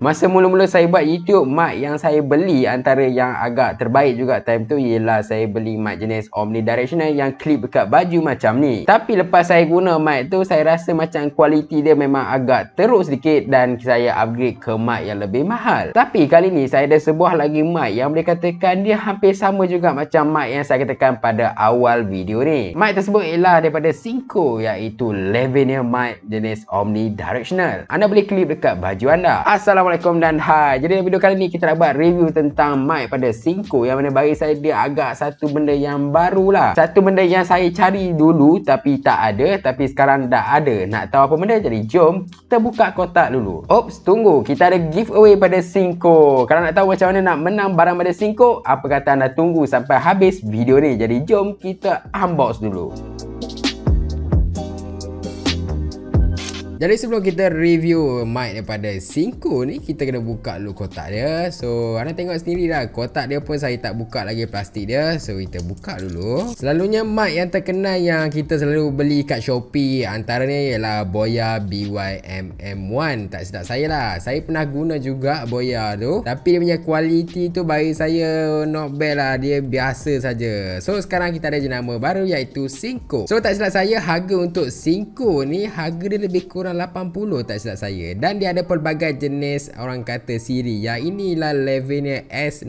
Masa mula-mula saya buat YouTube, mic yang saya beli antara yang agak terbaik juga time tu ialah saya beli mic jenis omnidirectional yang clip dekat baju macam ni. Tapi lepas saya guna mic tu, saya rasa macam kualiti dia memang agak teruk sedikit dan saya upgrade ke mic yang lebih mahal. Tapi kali ni saya ada sebuah lagi mic yang boleh katakan dia hampir sama juga macam mic yang saya katakan pada awal video ni. Mic tersebut ialah daripada Synco, iaitu Lavalier mic jenis omnidirectional. Anda boleh clip dekat baju anda. Assalamualaikum dan hai. Jadi dalam video kali ni kita nak buat review tentang mic pada Synco yang mana bagi saya dia agak satu benda yang baru lah. Satu benda yang saya cari dulu tapi tak ada, tapi sekarang dah ada. Nak tahu apa benda? Jadi jom kita buka kotak dulu. Oops, tunggu. Kita ada giveaway pada Synco. Kalau nak tahu macam mana nak menang barang pada Synco, apa kata anda tunggu sampai habis video ni. Jadi jom kita unbox dulu. Jadi sebelum kita review mic daripada Synco ni, kita kena buka dulu kotak dia. So anda tengok sendiri lah, kotak dia pun saya tak buka lagi plastik dia. So kita buka dulu. Selalunya mic yang terkenal yang kita selalu beli kat Shopee antaranya ialah Boya BYMM1. Tak silap saya lah, saya pernah guna juga Boya tu, tapi dia punya kualiti tu bagi saya not bad lah, dia biasa saja. So sekarang kita ada jenama baru iaitu Synco. So tak silap saya, harga untuk Synco ni harga dia lebih kurang 80 tak silap saya, dan dia ada pelbagai jenis orang kata siri. Yang inilah Lavalier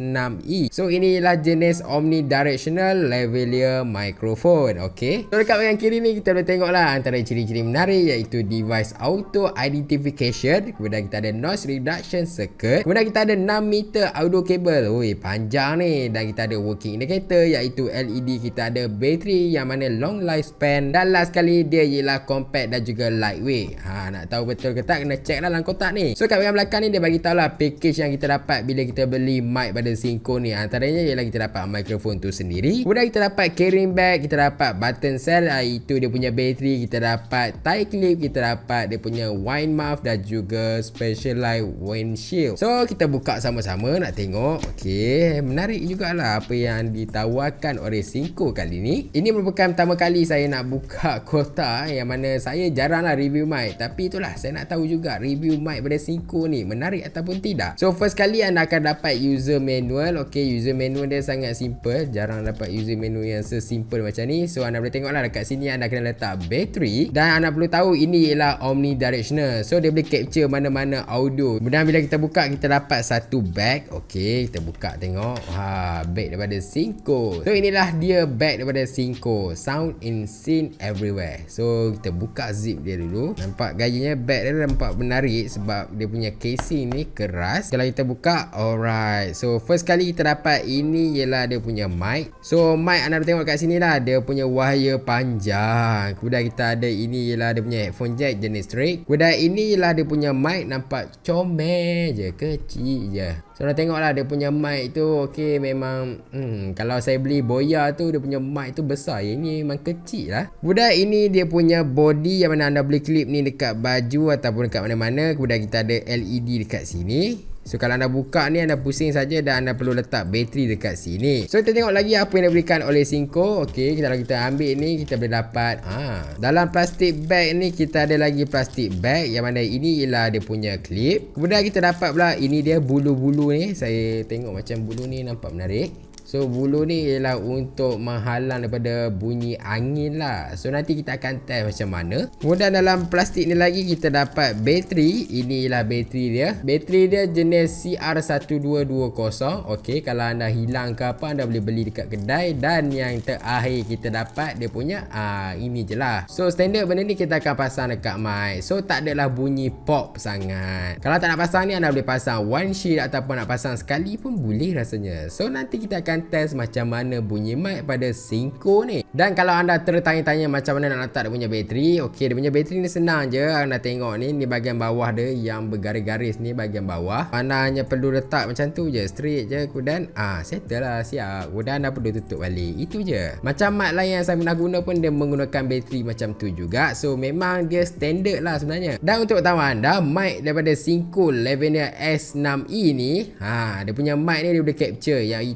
S6e. So inilah jenis omnidirectional lavalier microphone. Okay, so dekat bahagian kiri ni kita boleh tengok lah antara ciri-ciri menarik iaitu device auto identification, kemudian kita ada noise reduction circuit, kemudian kita ada 6 meter audio cable. Oi, panjang ni. Dan kita ada working indicator iaitu LED, kita ada bateri yang mana long lifespan, dan last sekali dia ialah compact dan juga lightweight. Nak tahu betul ke tak, kena check lah dalam kotak ni. So kat bahagian belakang ni dia bagi tahu lah package yang kita dapat bila kita beli mic pada Synco ni. Antaranya ialah kita dapat mikrofon tu sendiri, kemudian kita dapat carrying bag, kita dapat button cell, itu dia punya bateri, kita dapat tie clip, kita dapat dia punya wine mouth dan juga specialized windshield. So kita buka sama-sama nak tengok. Okay, menarik jugalah apa yang ditawarkan oleh Synco kali ni. Ini merupakan pertama kali saya nak buka kotak yang mana saya jarang lah review mic, tapi itulah saya nak tahu juga review mic pada Synco ni menarik ataupun tidak. So first kali anda akan dapat user manual. Okay, user manual dia sangat simple, jarang dapat user manual yang sesimple macam ni. So anda boleh tengok lah dekat sini anda kena letak bateri, dan anda perlu tahu ini ialah omnidirectional, so dia boleh capture mana-mana audio. Kemudian bila kita buka kita dapat satu bag. Okay, kita buka tengok. Bag daripada Synco. So inilah dia bag daripada Synco, sound in scene everywhere. So kita buka zip dia dulu. Nampak gayanya bag dia nampak menarik sebab dia punya casing ni keras. Kalau kita buka, alright. So first kali kita dapat ini ialah dia punya mic. So mic anda tengok kat sini lah, dia punya wire panjang. Kemudian kita ada ini ialah dia punya headphone jack jenis straight. Kemudian ini ialah dia punya mic, nampak comel je, kecil je. So anda tengok lah dia punya mic tu. Okay, memang kalau saya beli Boya tu dia punya mic tu besar, yang ni memang kecil lah. Kemudian ini dia punya body yang mana anda boleh clip ni dekat baju ataupun dekat mana-mana. Kemudian kita ada LED dekat sini. So kalau anda buka ni, anda pusing saja dan anda perlu letak bateri dekat sini. So kita tengok lagi apa yang diberikan oleh Synco. Okay, kalau kita ambil ni kita boleh dapat dalam plastik bag ni kita ada lagi plastik bag yang mana ini ialah dia punya clip. Kemudian kita dapat pula ini dia bulu-bulu ni. Saya tengok macam bulu ni nampak menarik. So bulu ni ialah untuk menghalang daripada bunyi angin lah. So nanti kita akan test macam mana. Kemudian dalam plastik ni lagi kita dapat bateri. Ini ialah bateri dia. Bateri dia jenis CR1220. Okay, kalau anda hilang ke apa, anda boleh beli dekat kedai. Dan yang terakhir kita dapat dia punya ini je lah. So standard benda ni kita akan pasang dekat mic. So tak adalah bunyi pop sangat. Kalau tak nak pasang ni, anda boleh pasang one sheet ataupun nak pasang sekali pun boleh rasanya. So nanti kita akan test macam mana bunyi mic pada Synco ni. Dan kalau anda tertanya-tanya macam mana nak letak dia punya bateri, okey, dia punya bateri ni senang je. Anda tengok ni bahagian bawah dia yang bergaris-garis ni bahagian bawah. Anda hanya perlu letak macam tu je, straight je. Kemudian settle lah, siap. Kemudian anda perlu tutup balik, itu je. Macam mic lain yang saya pernah guna pun dia menggunakan bateri macam tu juga. So memang dia standard lah sebenarnya. Dan untuk tahu anda, mic daripada Synco Lavalier S6e ni, dia punya mic ni dia boleh capture, yang itu dia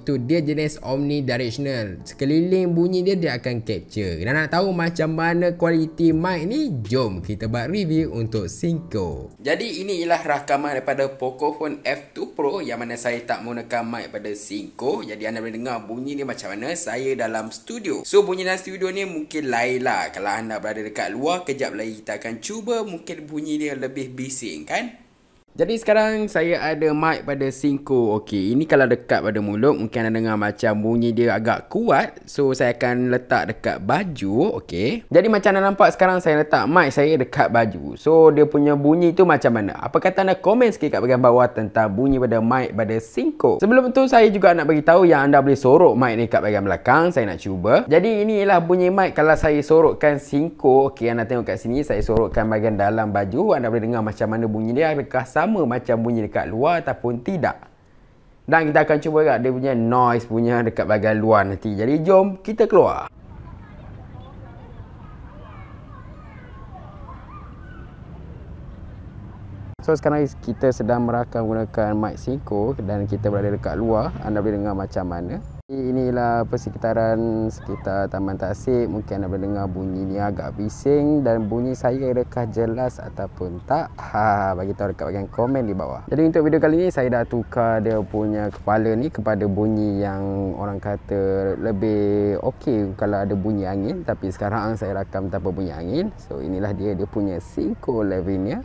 jenis omnidirectional. Sekeliling bunyi dia akan capture. Dan nak tahu macam mana kualiti mic ni, jom kita buat review untuk Synco. Jadi ini ialah rakaman daripada Pocophone F2 Pro yang mana saya tak menggunakan mic pada Synco. Jadi anda boleh dengar bunyi ni macam mana saya dalam studio. So bunyi dalam studio ni mungkin lain lah. Kalau anda berada dekat luar, kejap lagi kita akan cuba, mungkin bunyi dia lebih bising kan. Jadi sekarang saya ada mic pada Synco. Okey, ini kalau dekat pada mulut mungkin anda dengar macam bunyi dia agak kuat. So saya akan letak dekat baju. Okey. Jadi macam anda nampak sekarang saya letak mic saya dekat baju. So dia punya bunyi tu macam mana? Apa kata anda komen sikit kat bahagian bawah tentang bunyi pada mic pada Synco. Sebelum tu saya juga nak bagi tahu yang anda boleh sorok mic ni kat bahagian belakang. Saya nak cuba. Jadi ini ialah bunyi mic kalau saya sorokkan Synco. Okey, anda tengok kat sini saya sorokkan bahagian dalam baju. Anda boleh dengar macam mana bunyi dia. Adakah sama macam bunyi dekat luar ataupun tidak. Dan kita akan cuba juga dia punya noise punya dekat bahagian luar nanti. Jadi jom kita keluar. So sekarang kita sedang merakam menggunakan mic Synco dan kita berada dekat luar. Anda boleh dengar macam mana. Inilah persekitaran sekitar Taman Tasik. Mungkin anda boleh dengar bunyi ni agak bising dan bunyi saya adakah jelas ataupun tak. Bagi tahu dekat bahagian komen di bawah. Jadi untuk video kali ni saya dah tukar dia punya kepala ni kepada bunyi yang orang kata lebih okey kalau ada bunyi angin. Tapi sekarang saya rakam tanpa bunyi angin. So inilah dia punya Synco Lavinia.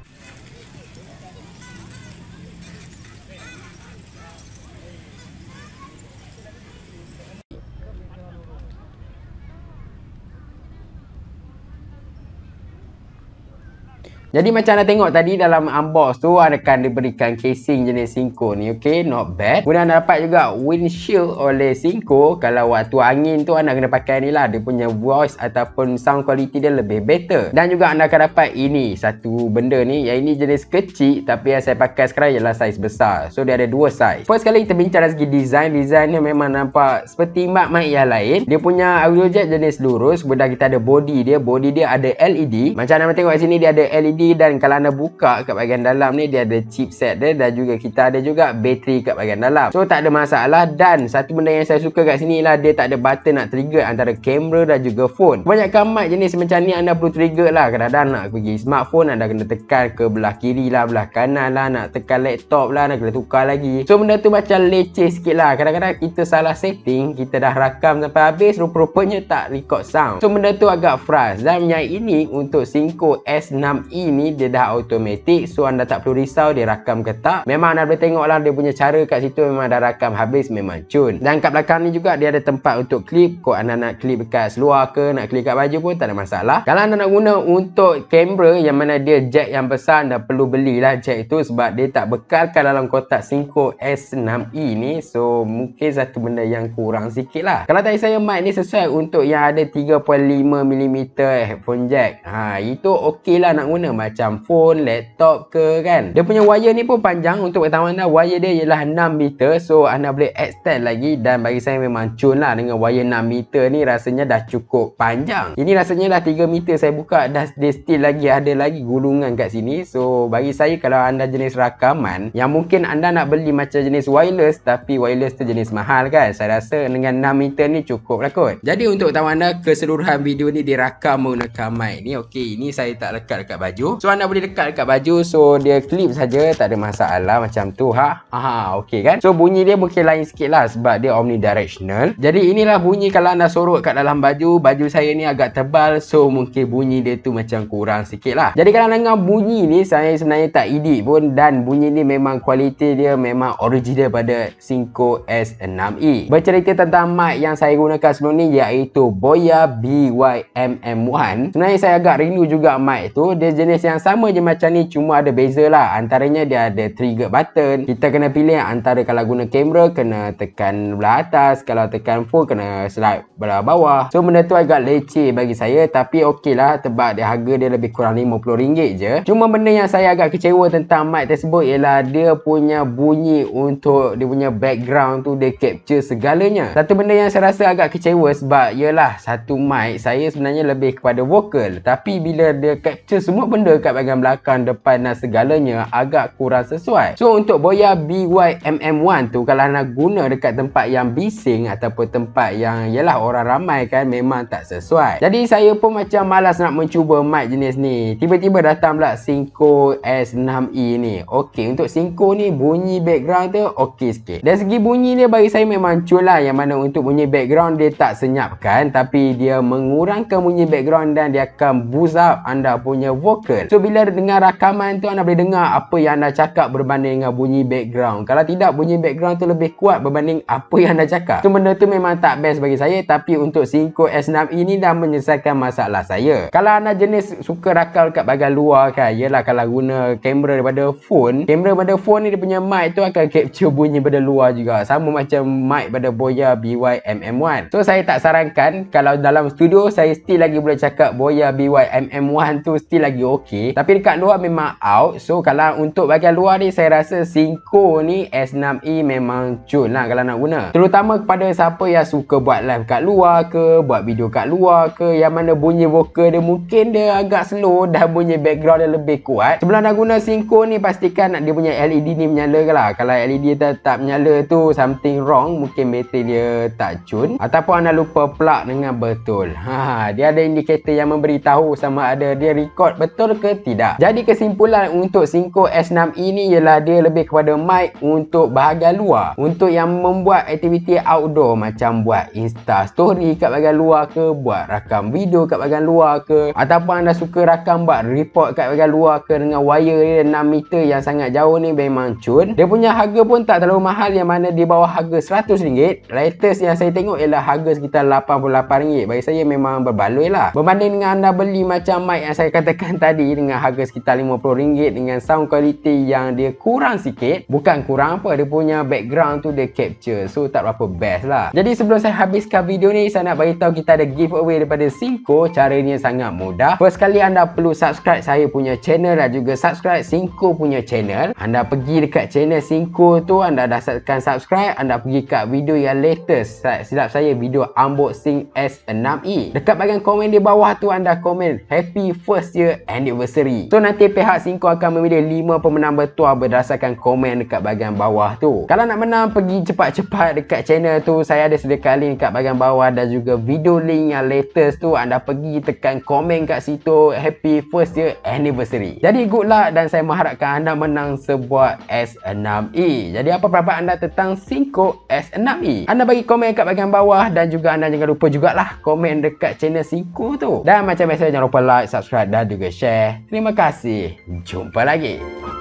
Jadi macam anda tengok tadi dalam unbox tu akan diberikan casing jenis Synco ni. Okay, not bad. Kemudian anda dapat juga windshield oleh Synco. Kalau waktu angin tu anda kena pakai ni lah. Dia punya voice ataupun sound quality dia lebih better. Dan juga anda akan dapat ini satu benda ni. Yang ini jenis kecil tapi yang saya pakai sekarang ialah saiz besar. So dia ada dua saiz. First kali kita bincang dari segi design. Design ni memang nampak seperti mic-mic yang lain. Dia punya audio jack jenis lurus. Kemudian kita ada body dia. Body dia ada LED. Macam anda tengok kat sini dia ada LED. Dan kalau anda buka kat bahagian dalam ni dia ada chipset dia dan juga kita ada juga bateri kat bahagian dalam. So tak ada masalah. Dan satu benda yang saya suka kat sini lah dia tak ada button nak trigger antara kamera dan juga phone. Kebanyakan mic jenis macam ni anda perlu trigger lah. Kadang-kadang nak pergi smartphone anda kena tekan ke belah kiri lah, belah kanan lah, nak tekan laptop lah, nak kena tukar lagi. So benda tu macam leceh sikit lah. Kadang-kadang kita salah setting, kita dah rakam sampai habis, rupa-rupanya tak record sound. So benda tu agak frust. Dan yang ini untuk Synco S6e ni dia dah automatic. So anda tak perlu risau dia rakam ke tak. Memang anda boleh tengok lah dia punya cara kat situ memang dah rakam habis, memang cun. Dan kat belakang ni juga dia ada tempat untuk klip. Kau anda nak klip dekat seluar ke, nak klip kat baju pun tak ada masalah. Kalau anda nak guna untuk kamera yang mana dia jack yang besar, anda perlu belilah jack itu sebab dia tak bekalkan dalam kotak Synco S6e ni. So mungkin satu benda yang kurang sikit lah. Kalau tadi saya mic ni sesuai untuk yang ada 3.5mm headphone jack. Itu okey lah nak guna macam phone, laptop ke kan. Dia punya wire ni pun panjang. Untuk pengetahuan anda, wire dia ialah 6 meter. So anda boleh extend lagi. Dan bagi saya memang cun lah dengan wire 6 meter ni. Rasanya dah cukup panjang. Ini rasanya dah 3 meter saya buka dah, dia still lagi ada lagi gulungan kat sini. So bagi saya kalau anda jenis rakaman yang mungkin anda nak beli macam jenis wireless, tapi wireless tu jenis mahal kan, saya rasa dengan 6 meter ni cukup lah kot. Jadi untuk tahu anda keseluruhan video ni dirakam menggunakan mic ni. Okey, ini saya tak lekat dekat baju. So anda boleh dekat dekat baju. So dia clip saja, tak ada masalah macam tu. Okey kan. So bunyi dia mungkin lain sikit lah sebab dia omnidirectional. Jadi inilah bunyi kalau anda sorok kat dalam baju. Baju saya ni agak tebal, so mungkin bunyi dia tu macam kurang sikit lah. Jadi kalau dengar bunyi ni, saya sebenarnya tak edit pun. Dan bunyi ni memang kualiti dia memang original pada Synco S6e. Bercerita tentang mic yang saya gunakan sebelum ni iaitu Boya BYMM1. Sebenarnya saya agak rindu juga mic tu. Dia jenis yang sama je macam ni, cuma ada beza lah. Antaranya dia ada trigger button. Kita kena pilih antara kalau guna kamera kena tekan belah atas, kalau tekan phone kena slide belah bawah. So benda tu agak leceh bagi saya, tapi okey lah sebab dia harga dia lebih kurang RM50 je. Cuma benda yang saya agak kecewa tentang mic tersebut ialah dia punya bunyi untuk dia punya background tu dia capture segalanya. Satu benda yang saya rasa agak kecewa sebab ialah satu mic saya sebenarnya lebih kepada vokal, tapi bila dia capture semua benda colour kat bahagian belakang, depan dan segalanya agak kurang sesuai. So untuk Boya BY-MM1 tu, kalau nak guna dekat tempat yang bising ataupun tempat yang yalah orang ramai kan, memang tak sesuai. Jadi saya pun macam malas nak mencuba mic jenis ni. Tiba-tiba datang pula Synco S6e ni. Okey, untuk Synco ni bunyi background tu okey sikit. Dari segi bunyi dia bagi saya memang cool lah, yang mana untuk bunyi background dia tak senyapkan, tapi dia mengurangkan bunyi background dan dia akan boost up anda punya vokal. So bila dengar rakaman tu, anda boleh dengar apa yang anda cakap berbanding dengan bunyi background. Kalau tidak, bunyi background tu lebih kuat berbanding apa yang anda cakap. So benda tu memang tak best bagi saya, tapi untuk Synco S6e ni dah menyelesaikan masalah saya. Kalau anda jenis suka rakam kat bahagian luar kan, yelah kalau guna kamera daripada phone, ni dia punya mic tu akan capture bunyi daripada luar juga, sama macam mic pada Boya BY-MM1. So saya tak sarankan. Kalau dalam studio saya still lagi boleh cakap Boya BY-MM1 tu still lagi okey, tapi dekat luar memang out. So kalau untuk bahagian luar ni, saya rasa Synco ni S6e memang cun lah kalau nak guna, terutama kepada siapa yang suka buat live kat luar ke, buat video kat luar ke, yang mana bunyi vokal dia mungkin dia agak slow dan bunyi background dia lebih kuat. Sebelum nak guna Synco ni, pastikan dia punya LED ni menyala lah. Kalau LED tak menyala tu something wrong, mungkin bateri dia tak cun, ataupun anda lupa plug dengan betul. Dia ada indikator yang memberitahu sama ada dia record betul ke tidak. Jadi kesimpulan untuk Synco S6e ni ialah dia lebih kepada mic untuk bahagian luar, untuk yang membuat aktiviti outdoor macam buat Insta story kat bahagian luar ke, buat rakam video kat bahagian luar ke, ataupun anda suka rakam buat report kat bahagian luar ke dengan wire dia 6 meter yang sangat jauh ni, memang cun. Dia punya harga pun tak terlalu mahal, yang mana di bawah harga RM100. Latest yang saya tengok ialah harga sekitar RM88. Bagi saya memang berbaloi lah berbanding dengan anda beli macam mic yang saya katakan tadi dengan harga sekitar RM50 dengan sound quality yang dia kurang sikit. Bukan kurang apa, dia punya background tu dia capture, so tak berapa best lah. Jadi sebelum saya habiskan video ni, saya nak beritahu kita ada giveaway daripada Synco. Caranya sangat mudah. First kali anda perlu subscribe saya punya channel dan juga subscribe Synco punya channel. Anda pergi dekat channel Synco tu, anda dah tekan subscribe, anda pergi kat video yang latest, silap saya video unboxing S6e. Dekat bahagian komen di bawah tu anda komen happy first year anniversary. So nanti pihak Synco akan memilih 5 pemenang bertuah berdasarkan komen dekat bahagian bawah tu. Kalau nak menang, pergi cepat-cepat dekat channel tu, saya ada sediakan link dekat bahagian bawah dan juga video link yang latest tu. Anda pergi tekan komen kat situ happy first year anniversary. Jadi good luck dan saya mengharapkan anda menang sebuah S6e. Jadi apa pendapat anda tentang Synco S6e? Anda bagi komen kat bahagian bawah dan juga anda jangan lupa jugalah komen dekat channel Synco tu. Dan macam biasa, jangan lupa like, subscribe dan juga share. Terima kasih. Jumpa lagi.